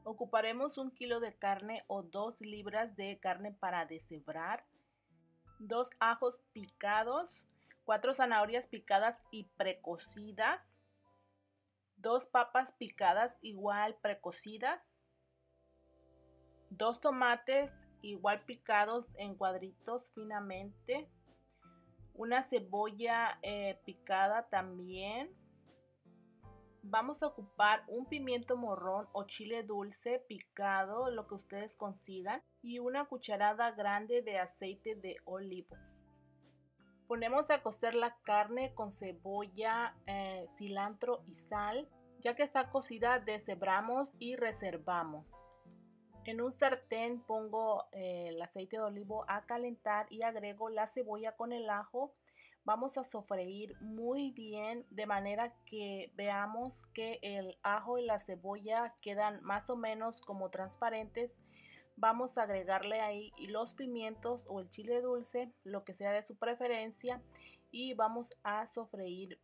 Ocuparemos 1 kilo de carne o 2 libras de carne para deshebrar, 2 ajos picados, 4 zanahorias picadas y precocidas, 2 papas picadas igual precocidas, 2 tomates igual picados en cuadritos finamente, una cebolla picada también. Vamos a ocupar un pimiento morrón o chile dulce picado, lo que ustedes consigan, y una cucharada grande de aceite de olivo. Ponemos a cocer la carne con cebolla, cilantro y sal. Ya que está cocida, deshebramos y reservamos. En un sartén pongo el aceite de olivo a calentar y agrego la cebolla con el ajo. Vamos a sofreír muy bien de manera que veamos que el ajo y la cebolla quedan más o menos como transparentes. Vamos a agregarle ahí los pimientos o el chile dulce, lo que sea de su preferencia, y vamos a sofreír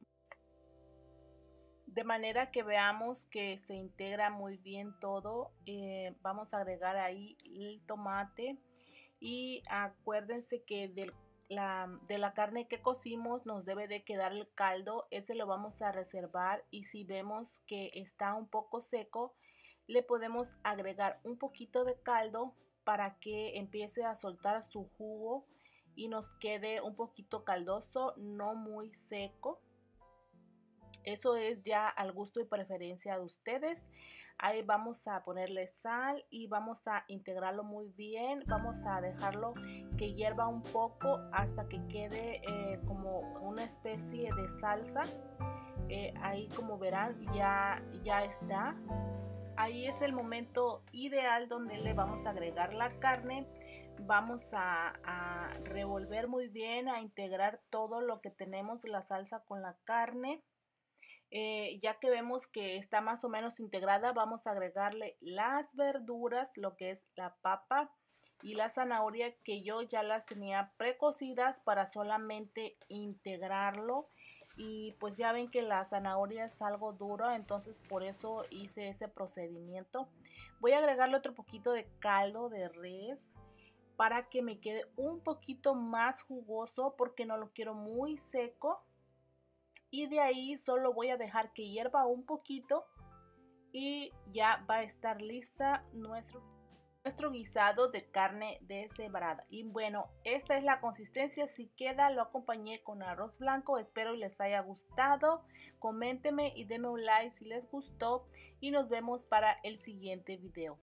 de manera que veamos que se integra muy bien todo. Vamos a agregar ahí el tomate y acuérdense que de la carne que cocimos nos debe de quedar el caldo. Ese lo vamos a reservar, y si vemos que está un poco seco, le podemos agregar un poquito de caldo para que empiece a soltar su jugo y nos quede un poquito caldoso, no muy seco. Eso es ya al gusto y preferencia de ustedes. Ahí vamos a ponerle sal y vamos a integrarlo muy bien. Vamos a dejarlo que hierva un poco hasta que quede como una especie de salsa. Ahí, como verán, ya está. Ahí es el momento ideal donde le vamos a agregar la carne. Vamos a revolver muy bien, a integrar todo lo que tenemos, la salsa con la carne. Ya que vemos que está más o menos integrada, vamos a agregarle las verduras, lo que es la papa y la zanahoria, que yo ya las tenía precocidas para solamente integrarlo. Y pues ya ven que la zanahoria es algo dura, entonces por eso hice ese procedimiento. Voy a agregarle otro poquito de caldo de res para que me quede un poquito más jugoso, porque no lo quiero muy seco. Y de ahí solo voy a dejar que hierva un poquito y ya va a estar lista nuestro guisado de carne deshebrada. Y bueno, esta es la consistencia. Si queda, lo acompañé con arroz blanco. Espero les haya gustado. Coméntenme y denme un like si les gustó, y nos vemos para el siguiente video.